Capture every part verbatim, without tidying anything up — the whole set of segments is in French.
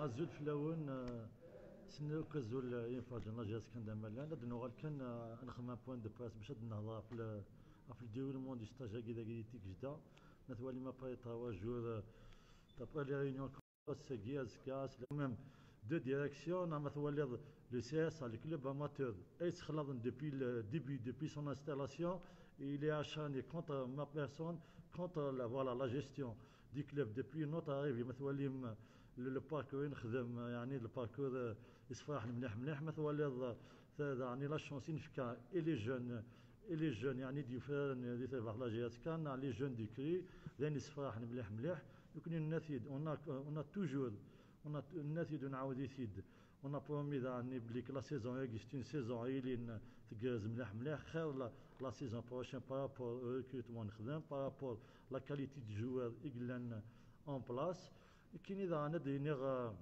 azul flawen سنو كزول ينفرجنا جاز كان دامال لا دنو كان نخدم ان بوين دو باس باش نهضر في في الديولمون دي ستاج كذا كذا تيك جدا نتوالي ما باي توا جور تابري لي ريونيون كاس كياز كاس ميم دو ديريكسيون مثلا لو سي اس le club amateur ايس خلاص depuis le début depuis son installation il est acharné contre ma personne contre la voilà la gestion du club depuis notre arrivée مثلا لو باركور نخدم يعني الباركور يصفح مليح مليح مثلا يعني لا شونس نفكا اي لي جون اي لي جون يعني دي فان دي تبع لاجيات كان لي جون دي كري لين يصفح مليح مليح يكون النتيج اون اون توجور اون النتيج نعاود يزيد اون برومي يعني بليك لا سيزون اكستين سيزون اللي تجاز مليح مليح خير لا سيزون بروشين بارابور ريكروتمون نخدم بارابور لا كاليتي دو جوار يقلن اون بلاص كاين اذا انا دينيغ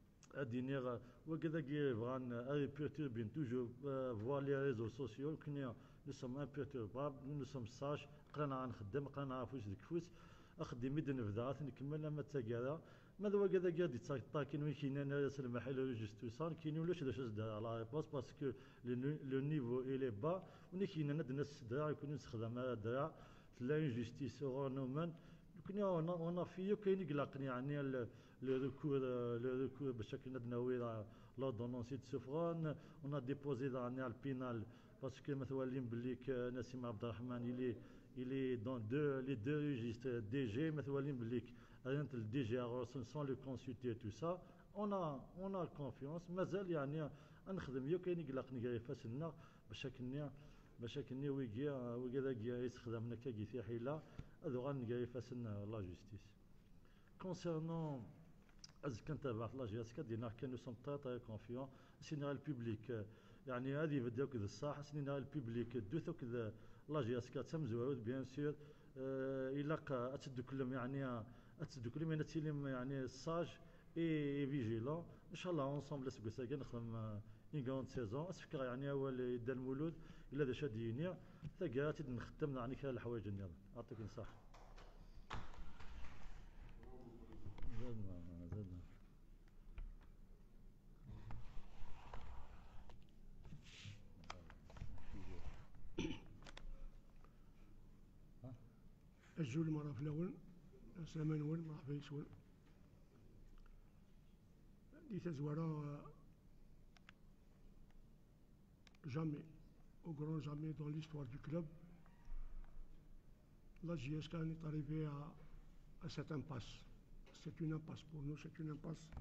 دينيغ وكذا كي بغان اي بيرتوربين توجور فوا لي ريزو سوسيو كنا نو سوم ان بيرتورباب نو سوم ساج قرانا نخدم قرانا نعرف واش ديك فوس اخدم ميدن نبدا نكمل ما تاكالا ماذا وكذا كي دي تاكين وين كاين انا المحل ريجستو صار كاين ولاش داش دار على ريبوس باسكو لو نيفو ايلي با وني كاين انا الناس الدرا يكونوا نستخدم الدرا تلا جوستيس اورنومون كنا اون في كاين يقلقني يعني لو ريكور لو ريكور بشكل ندناوي لوردونونسي دو سوفرون اون ديبوزي يعني على البينال باسكو مثلا بليك نسيم عبد الرحمن الي الي دون دو لي دو ريجيستر دي جي مثلا بليك رينت الدي جي اغوسن سون لو كونسلتي تو سا اون اون ا كونفيونس مازال يعني نخدم يو كاين يقلقني غير فاسنا بشكل بشكل ويجي ويجي ذاك يستخدمنا كي في حيله هذو غنقري فاسنا لا جوستيس كونسيرنون از كنت تبعت لا جياسكا دينا كانوا سون تري تري كونفيون سينا البوبليك يعني هذه بداو كذا الصح سينا البوبليك دوثو كذا لا جياسكا تمزوود بيان سور الا اتسدو كلهم يعني اتسدو كلهم يعني تسلم يعني الساج اي فيجيلون ان شاء الله اونصومبل سكوسا نخدم اون كروند سيزون اسفكر يعني اول يدا المولود الا ذا شاديني ثقات نخدم يعني كلا الحوايج النظام يعطيك الصحه زدنا زدنا الجول مرة في الأول سلمان ول مرحبا يسول دي تزوارا jamais, au grand jamais dans l'histoire du club, la J S K est arrivée à, à cette impasse. C'est une impasse pour nous, c'est une impasse.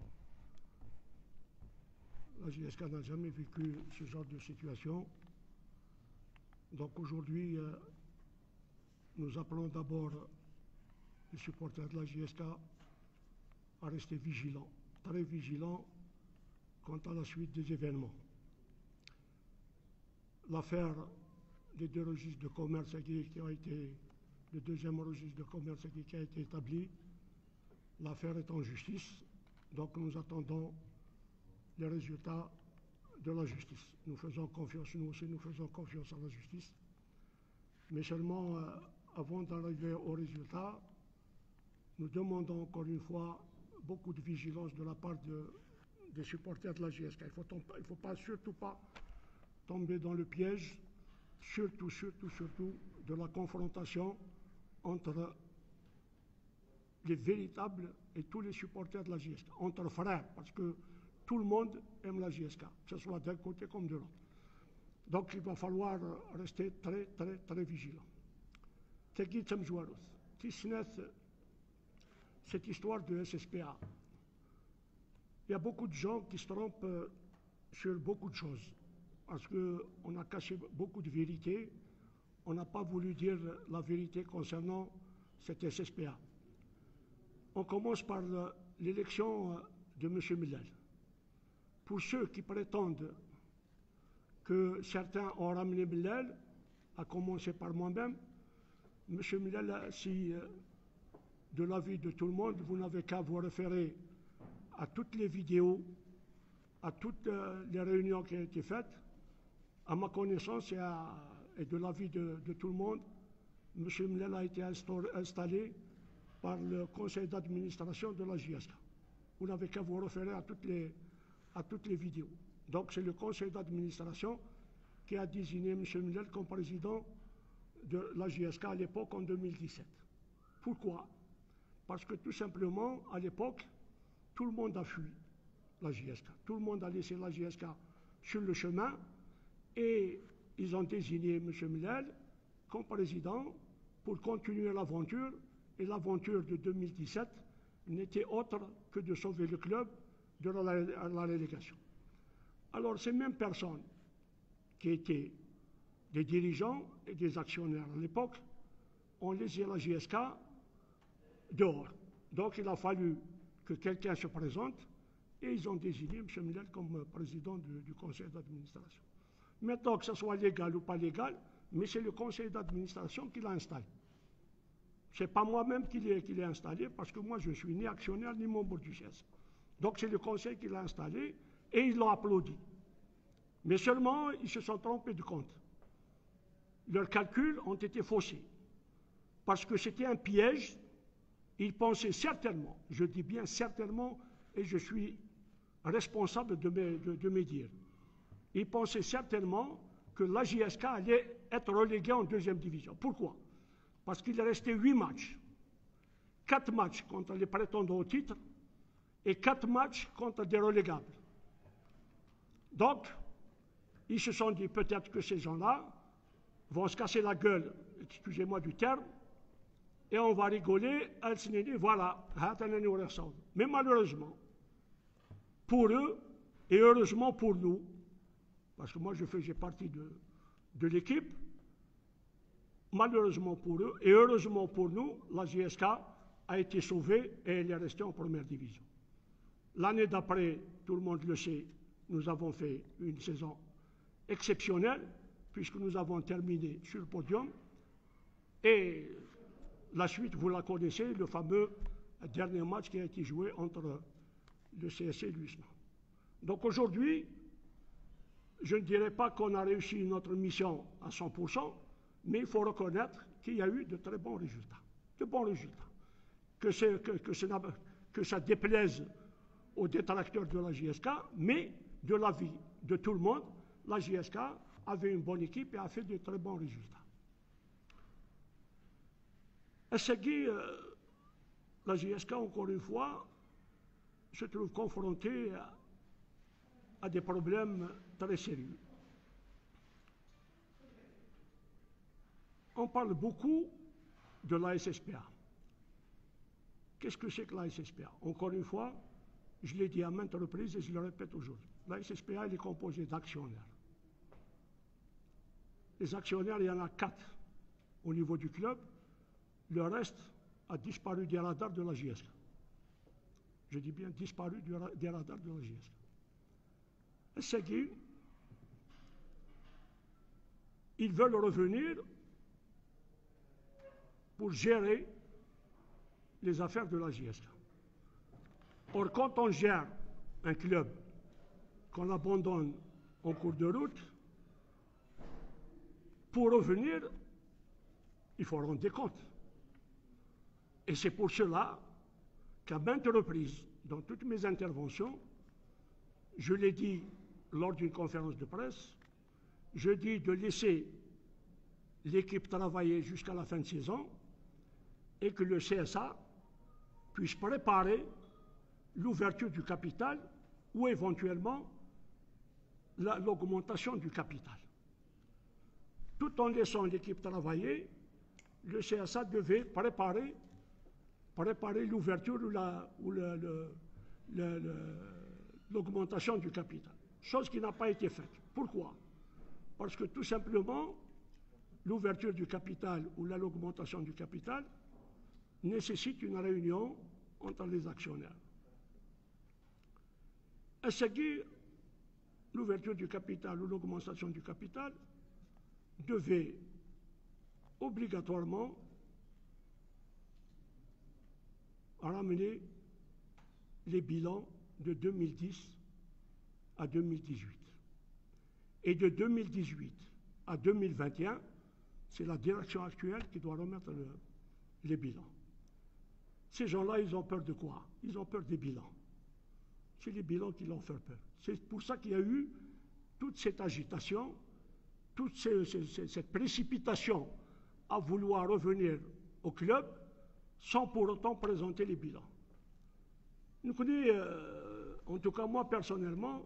La J S K n'a jamais vécu ce genre de situation. Donc aujourd'hui, euh, nous appelons d'abord les supporters de la J S K à rester vigilants, très vigilants quant à la suite des événements. L'affaire des deux registres de commerce qui a été, le deuxième registre de commerce qui a été établi, l'affaire est en justice, donc nous attendons les résultats de la justice. Nous faisons confiance, nous aussi, nous faisons confiance à la justice. Mais seulement, euh, avant d'arriver aux résultats, nous demandons encore une fois beaucoup de vigilance de la part de, des supporters de la J S K. Il ne faut pas, surtout pas tomber dans le piège, surtout, surtout, surtout, de la confrontation entre les véritables et tous les supporters de la J S K, entre frères, parce que tout le monde aime la J S K, que ce soit d'un côté comme de l'autre. Donc il va falloir rester très, très, très vigilant. Cette histoire de S S P A, il y a beaucoup de gens qui se trompent sur beaucoup de choses. Parce qu'on a caché beaucoup de vérités, on n'a pas voulu dire la vérité concernant cet S S P A. On commence par l'élection de M. Millel. Pour ceux qui prétendent que certains ont ramené Millel, à commencer par moi-même, M. Millel, si de l'avis de tout le monde, vous n'avez qu'à vous référer à toutes les vidéos, à toutes les réunions qui ont été faites. À ma connaissance et, à, et de l'avis de, de tout le monde, M. Millel a été installé par le conseil d'administration de la J S K. vous n'avez qu'à vous référer à toutes les, à toutes les vidéos. Donc c'est le conseil d'administration qui a désigné M. Millet comme président de la J S K à l'époque en deux mille dix-sept. Pourquoi? Parce que tout simplement, à l'époque, tout le monde a fui la J S K. Tout le monde a laissé la J S K sur le chemin et ils ont désigné M. Millet comme président pour continuer l'aventure. Et l'aventure de deux mille dix-sept n'était autre que de sauver le club de la, la relégation. Alors ces mêmes personnes qui étaient des dirigeants et des actionnaires à l'époque ont laissé la J S K dehors. Donc il a fallu que quelqu'un se présente et ils ont désigné M. Millet comme président du, du conseil d'administration. Maintenant, que ce soit légal ou pas légal, mais c'est le conseil d'administration qui l'a installé. Ce n'est pas moi-même qui l'ai qui l'ai installé, parce que moi je ne suis ni actionnaire ni membre du C S. Donc c'est le conseil qui l'a installé et ils l'ont applaudi. Mais seulement, ils se sont trompés de compte. Leurs calculs ont été faussés. Parce que c'était un piège. Ils pensaient certainement, je dis bien certainement, et je suis responsable de mes, de, de mes dires, ils pensaient certainement que la J S K allait être reléguée en deuxième division. Pourquoi? Parce qu'il restait huit matchs. Quatre matchs contre les prétendants au titre et quatre matchs contre des relégables. Donc, ils se sont dit peut-être que ces gens-là vont se casser la gueule, excusez-moi du terme, et on va rigoler, voilà, mais malheureusement, pour eux, et heureusement pour nous, parce que moi je faisais partie de, de l'équipe, malheureusement pour eux, et heureusement pour nous, la J S K a été sauvée et elle est restée en première division. L'année d'après, tout le monde le sait, nous avons fait une saison exceptionnelle, puisque nous avons terminé sur le podium, et la suite, vous la connaissez, le fameux dernier match qui a été joué entre le C S C et l'U S M A. Donc aujourd'hui, je ne dirais pas qu'on a réussi notre mission à cent pour cent, mais il faut reconnaître qu'il y a eu de très bons résultats. De bons résultats. Que, que, que, ça, que ça déplaise aux détracteurs de la J S K, mais de l'avis de tout le monde, la J S K avait une bonne équipe et a fait de très bons résultats. Essegui, euh, la J S K, encore une fois, se trouve confrontée à, à des problèmes très sérieux. On parle beaucoup de l'A S S P A. Qu'est-ce que c'est que l'A S S P A? Encore une fois, je l'ai dit à maintes reprises et je le répète aujourd'hui. L'A S S P A, elle est composée d'actionnaires. Les actionnaires, il y en a quatre au niveau du club. Le reste a disparu des radars de la J S K. Je dis bien disparu des radars de la J S K. Essegui, ils veulent revenir pour gérer les affaires de la J S K. Or, quand on gère un club qu'on abandonne en cours de route, pour revenir, il faut rendre des comptes. Et c'est pour cela qu'à maintes reprises, dans toutes mes interventions, je l'ai dit lors d'une conférence de presse, je dis de laisser l'équipe travailler jusqu'à la fin de saison et que le C S A puisse préparer l'ouverture du capital ou éventuellement l'augmentation du capital. Tout en laissant l'équipe travailler, le C S A devait préparer, préparer l'ouverture ou l'augmentation du capital. Chose qui n'a pas été faite. Pourquoi? Parce que tout simplement, l'ouverture du capital ou l'augmentation du capital nécessite une réunion entre les actionnaires. Essegui, l'ouverture du capital ou l'augmentation du capital devait obligatoirement ramener les bilans de deux mille dix à deux mille dix-huit. Et de deux mille dix-huit à deux mille vingt et un, c'est la direction actuelle qui doit remettre le, les bilans. Ces gens-là, ils ont peur de quoi? Ils ont peur des bilans. c'est les bilans qui l'ont fait peur. C'est pour ça qu'il y a eu toute cette agitation, toute ces, ces, cette précipitation à vouloir revenir au club sans pour autant présenter les bilans. Nous connaissons, euh, en tout cas moi personnellement,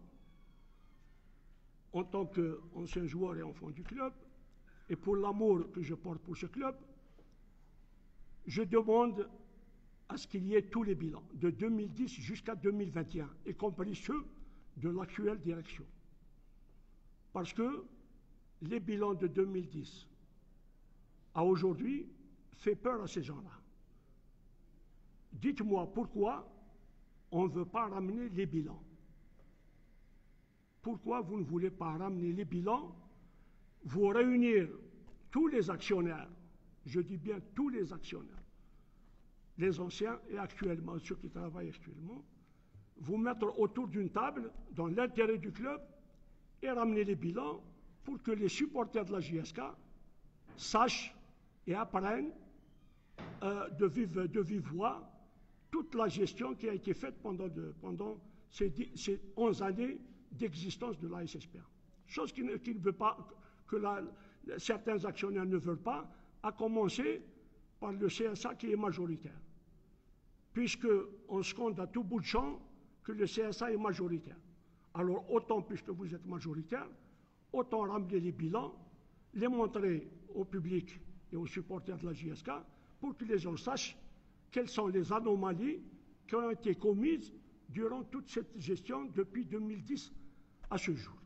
en tant qu'ancien joueur et enfant du club, et pour l'amour que je porte pour ce club, je demande à ce qu'il y ait tous les bilans, de deux mille dix jusqu'à deux mille vingt et un, y compris ceux de l'actuelle direction. Parce que les bilans de deux mille dix à aujourd'hui fait peur à ces gens-là. Dites-moi pourquoi on ne veut pas ramener les bilans. Pourquoi vous ne voulez pas ramener les bilans, vous réunir tous les actionnaires, je dis bien tous les actionnaires, les anciens et actuellement, ceux qui travaillent actuellement, vous mettre autour d'une table dans l'intérêt du club et ramener les bilans pour que les supporters de la J S K sachent et apprennent euh, de, vive, de vive voix toute la gestion qui a été faite pendant, de, pendant ces, ces onze années d'existence de l'A S S P A. Chose qui ne, qui ne veut pas, que la, certains actionnaires ne veulent pas, à commencer par le C S A qui est majoritaire. Puisqu'on se compte à tout bout de champ que le C S A est majoritaire. Alors autant, puisque vous êtes majoritaire, autant ramener les bilans, les montrer au public et aux supporters de la J S K pour que les gens sachent quelles sont les anomalies qui ont été commises durant toute cette gestion depuis deux mille dix à ce jour.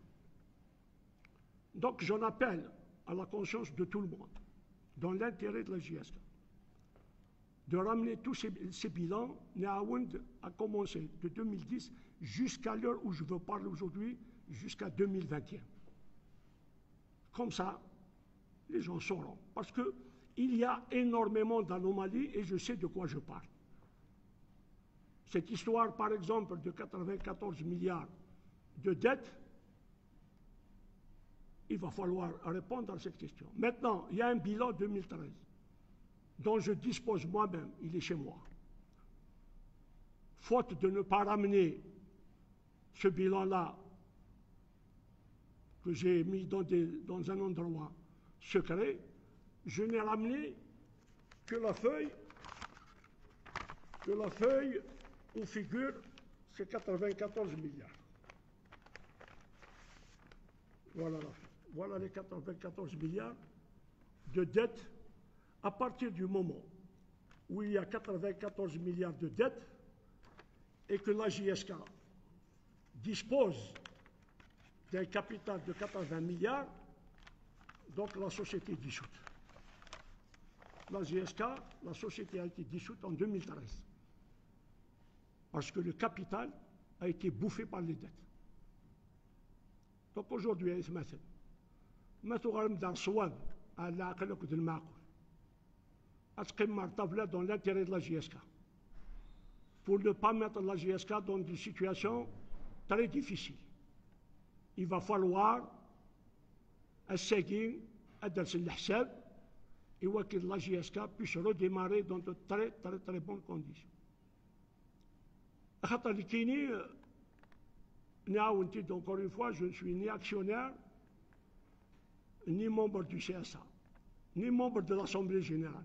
Donc j'en appelle à la conscience de tout le monde, dans l'intérêt de la J S K, de ramener tous ces, ces bilans, Néaound a commencé de deux mille dix jusqu'à l'heure où je veux parler aujourd'hui, jusqu'à deux mille vingt et un. Comme ça, les gens sauront. Parce qu'il y a énormément d'anomalies et je sais de quoi je parle. Cette histoire, par exemple, de quatre-vingt-quatorze milliards de dettes, il va falloir répondre à cette question. Maintenant, il y a un bilan deux mille treize dont je dispose moi-même, il est chez moi. Faute de ne pas ramener ce bilan-là que j'ai mis dans, des, dans un endroit secret, je n'ai ramené que la feuille, que la feuille où figure ces quatre-vingt-quatorze milliards. Voilà, voilà les quatre-vingt-quatorze milliards de dettes. À partir du moment où il y a quatre-vingt-quatorze milliards de dettes et que la J S K dispose d'un capital de quatre-vingts milliards, donc la société est dissoute. La J S K, la société a été dissoute en deux mille treize. Parce que le capital a été bouffé par les dettes. Donc aujourd'hui, مثلا ما تغرم دار صواب على عقلك ودن المعقول. أتقيم مرتبلة dans l'intérêt de la J S K. Pour ne pas mettre la J S K dans des situations très difficiles. Il va falloir الساقين أدرس الحساب et que la J S K puisse redémarrer dans de très très très bonnes conditions. خاطر اللي كاينين نعاود encore une fois, je ne suis ni actionnaire, ni membre du C S A, ni membre de l'Assemblée générale.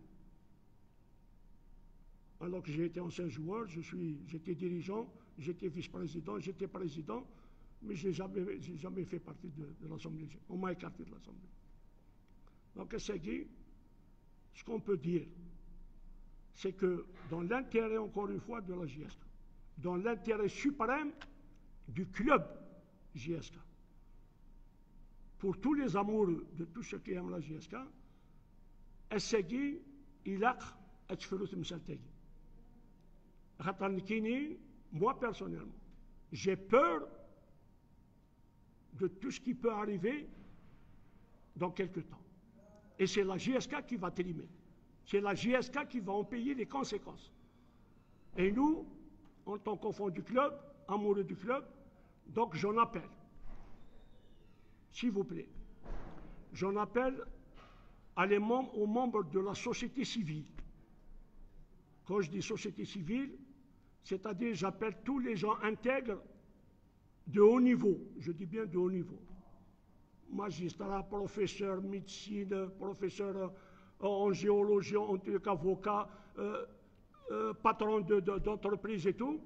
Alors que j'ai été ancien joueur, je suis, j'étais dirigeant, j'étais vice-président, j'étais président, mais je n'ai jamais, j'ai jamais fait partie de, de l'Assemblée générale. On m'a écarté de l'Assemblée. Donc, ce qu'on peut dire, c'est que dans l'intérêt, encore une fois, de la J S K, dans l'intérêt suprême du club J S K, pour tous les amoureux de tous ceux qui aiment la J S K, الساقي يلاق أتفلوث مسالتاقي. خاطر كاينين, moi personnellement, j'ai peur de tout ce qui peut arriver dans quelques temps. Et c'est la J S K qui va trimer. C'est la J S K qui va en payer les conséquences. Et nous, en tant qu'enfants du club, amoureux du club, donc j'en appelle, s'il vous plaît, j'en appelle à les membres, aux membres de la société civile. Quand je dis société civile, c'est-à-dire j'appelle tous les gens intègres de haut niveau, je dis bien de haut niveau, magistrat, professeur, médecine, professeur en géologie, en tant qu'avocat, euh, euh, patron de, de, d'entreprise et tout,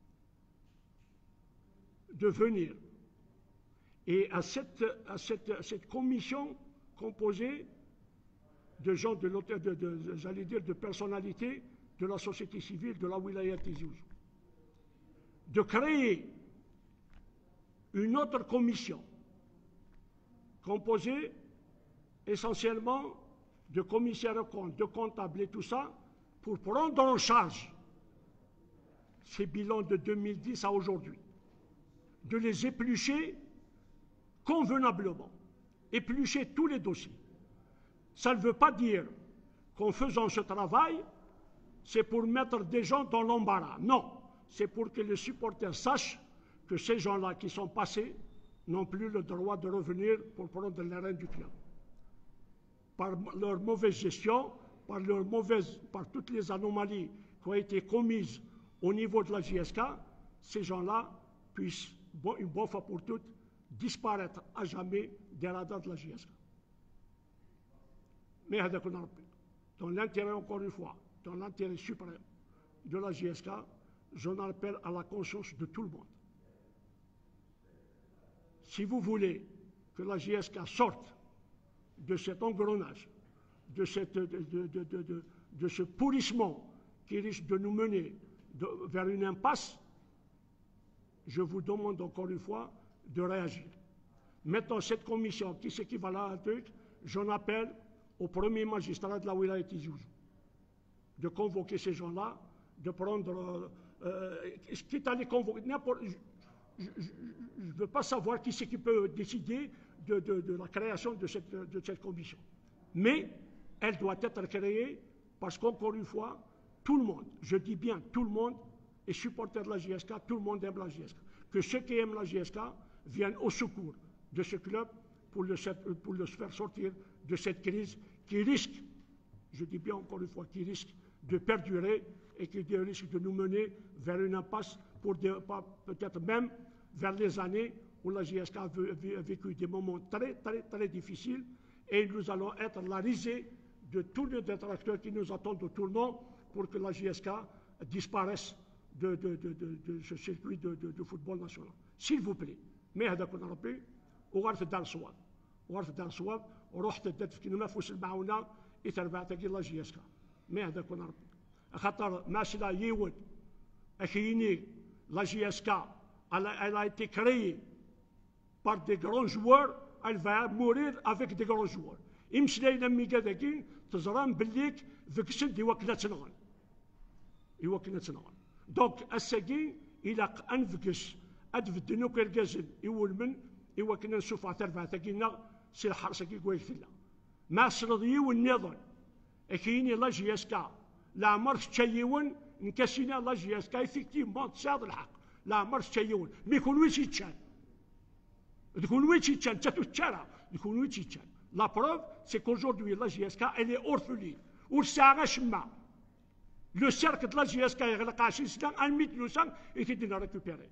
de venir. Et à cette, à cette, à cette commission composée de gens de l'hôtel, de, de, de, j'allais dire, de personnalités de la société civile de la wilaya Tizi Ouzou, de créer une autre commission composée essentiellement de commissaires aux comptes, de comptables et tout ça, pour prendre en charge ces bilans de deux mille dix à aujourd'hui, de les éplucher convenablement, éplucher tous les dossiers. Ça ne veut pas dire qu'en faisant ce travail, c'est pour mettre des gens dans l'embarras. Non, c'est pour que les supporters sachent que ces gens-là qui sont passés n'ont plus le droit de revenir pour prendre les rênes du club. Par leur mauvaise gestion, par, leur mauvaise, par toutes les anomalies qui ont été commises au niveau de la J S K, ces gens-là puissent, bon, une bonne fois pour toutes, disparaître à jamais des radars de la J S K. Mais dans l'intérêt, encore une fois, dans l'intérêt suprême de la J S K, j'en appelle à la conscience de tout le monde. Si vous voulez que la J S K sorte de cet engrenage, de, cette, de, de, de, de, de, de ce pourrissement qui risque de nous mener de, vers une impasse, je vous demande encore une fois de réagir. Maintenant, cette commission qui s'équivalent à un truc, j'en appelle au premier magistrat de la wilaya Tizi Ouzou de convoquer ces gens-là, de prendre, euh, quitte à les convoquer, n'importe. Je ne veux pas savoir qui c'est qui peut décider de, de, de la création de cette, de cette commission. Mais elle doit être créée parce qu'encore une fois, tout le monde, je dis bien tout le monde, est supporter de la J S K, tout le monde aime la J S K. Que ceux qui aiment la J S K viennent au secours de ce club pour le, pour le faire sortir de cette crise qui risque, je dis bien encore une fois, qui risque de perdurer et qui risque de nous mener vers une impasse, pour peut-être même vers les années où la J S K a vécu des moments très, très, très difficiles et nous allons être la risée de tous les détracteurs qui nous attendent au tournant pour que la J S K disparaisse de, de, de, de, de ce circuit de, de, de football national. S'il vous plaît, mais هذاك نربي وغرف دار صواب وغرف دار صواب ورحت دات في ما فوس المعاونه يتربعتك لا جي اس كا mais هذاك نربي خاطر ماشي لا يود اخيني la J S K, elle a, elle a été créée par des grands joueurs, elle va mourir avec des grands joueurs. إمشي لما كذاكي تزران بليك ذاك الشد يوكلنا تنغل يوكلنا تنغل دونك الساكي إلى أنفكس أدفدنو كالجازل يول من يوكلنا نشوف عترفع تاكينا سي الحرسكي كويثلا ما سرضي والنظر أكيني لا جي اس كا لا عمرك تشيون نكاسينا لا جي اس كا ايفيكتيفمون تساعد الحق لا عمرك تشيون مي يكون وين تيتشان يكون وين تيتشان تاتو تشارع يكون وين تيتشان La preuve, c'est qu'aujourd'hui, la J S K, elle est orpheline. Ou le cercle de la J S K est récupéré.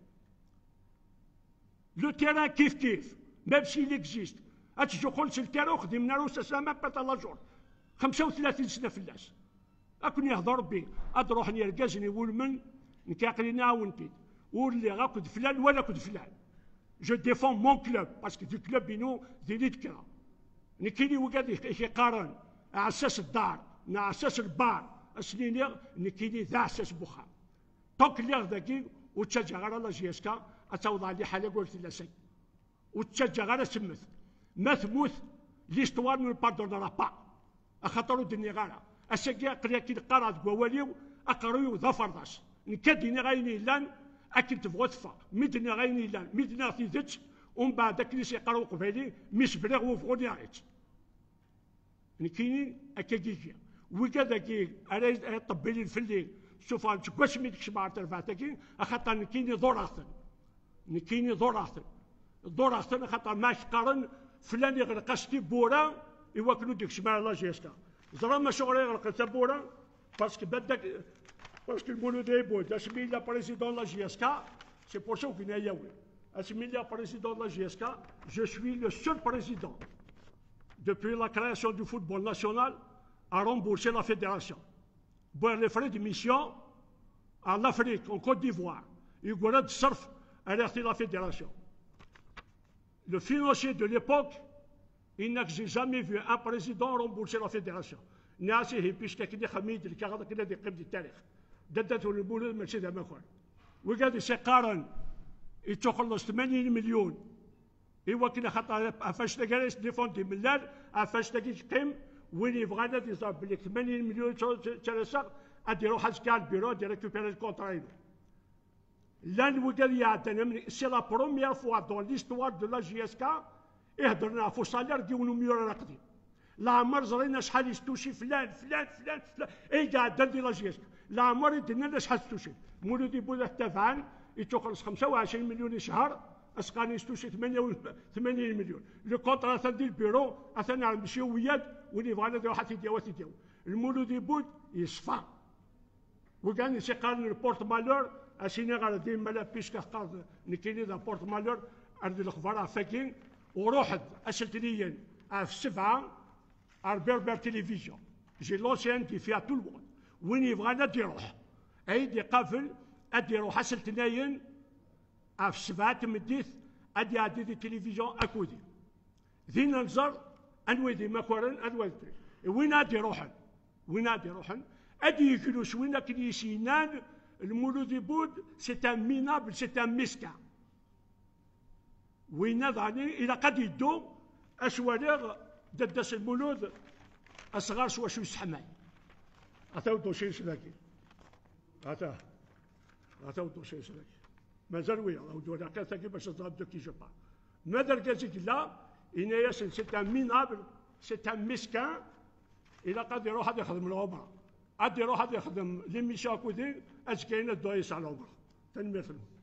Le terrain kif kif, même s'il existe, c'est le terrain qui est même pas la journée. خمسة وثلاثين سنة في الناس. أكون يهضر بي، أدروح نرجعني ولمن نكاقلنا ونتيد. واللي غاكد فلان ولا كد فلان. Je défends mon club, parce que du club, بينو ذي ليتكرا. نكيني وقاد يقارن على اساس الدار على اساس البار اسنيني نكيني ذا اساس بوخام طوك اللي ذاكي وتشجع غير لا جي اس كا اتوضع لي حاله قلت لا سي وتشجع غير سمث ما ثموث ليستوار من باردون با اخاطرو الدنيا غانا اساكي قريا كي قرا كواليو اقرويو ظفر داس نكاديني غايني لان اكل تبغى تفا ميدني غايني لان ميدنا في ذات ومن بعد داك اللي سيقراو قبالي مش بلاغ وفغوني عيط نكيني اكاكيكيا وكذاكي انا طبي لي الفلي شوف واش ميدكش مع ترفعتكي خاطر نكيني ضراثن نكيني ضراثن ضراثن خاطر ما قارن فلان يغرق اشتي بورا يوكلو ديك شمال لا جيسكا زرا ما شغل يغرق تبورا باسكو بدك باسكو المولود يبود اسمي لا بريزيدون لا جيسكا سي بور سو كي ناياوي Assimilé président de la J S K, je suis le seul président, depuis la création du football national, à rembourser la fédération. Pour les frais de mission en Afrique, en Côte d'Ivoire, il y a de surf à la fédération. Le financier de l'époque, il n'a jamais vu un président rembourser la fédération. ناسيه بيش كده خميد الكهرباء كده دي قبل التاريخ ددته البولد ماشي ذا ما كان وقال سيقارن يتخلص ثمانين مليون ايوا كنا خاطر افاش تلقى ديفوندي ملال افاش تلقى قيم وين يبغى نادي يصاب لك ثمانين مليون ترسق ادي روح اسكال بيرو دي ريكوبيري الكونترا لان وقال يعطينا سي لا بروميير فوا دون ليستوار دو لا جي اس كا يهضرنا فو سالير ديالو ميور راقدين لا عمر زرينا شحال يستوشي فلان فلان فلان فلان اي قاعد دندي لا جي اس كا لا عمر يدنا لنا شحال يستوشي مولودي بوذا تافعان يتخلص خمسة وعشرين مليون شهر اسقاني يستوشي ثمانية وثمانين مليون لو كونترا تاع البيرو اثنا نمشيو وياد واللي بغانا نديرو حتى ديالو ديالو المولودي بود يصفى وكان يسقان البورت مالور اسيني غير ديما لا بيسكا قال نكيني ذا بورت مالور ارد الاخبار فاكين وروحد اسلتنيا في سبعه على بربر تلفزيون جي لونسيان كي فيها تو الموند وين يبغانا دي روح ايدي قافل ادي روح اسلتناين في سبعه تمديث ادي ادي دي تلفزيون اكودي ذين نزر انويدي ماكورن ادوالتي وين ادي روحن وين ادي روحن ادي يكلوش وين كلي سينان المولود بود سي ان مينابل سي ان مسكا وين ضاني الى قد يدو اشواليغ ددس المولود اصغر سوا شو يسحماي عطاو دوشي سلاكي عطاه عطاو دوشي سلاكي مازال ويا او دولا كاتاكي باش تضرب دو كي جو با ماذا الكازيك لا إن ياسن سي ان مينابل سي ان مسكان الى قد يروح هذا يخدم العمره عاد يروح هذا يخدم ليميسيون كودين اش كاين الدويس على العمره تنمير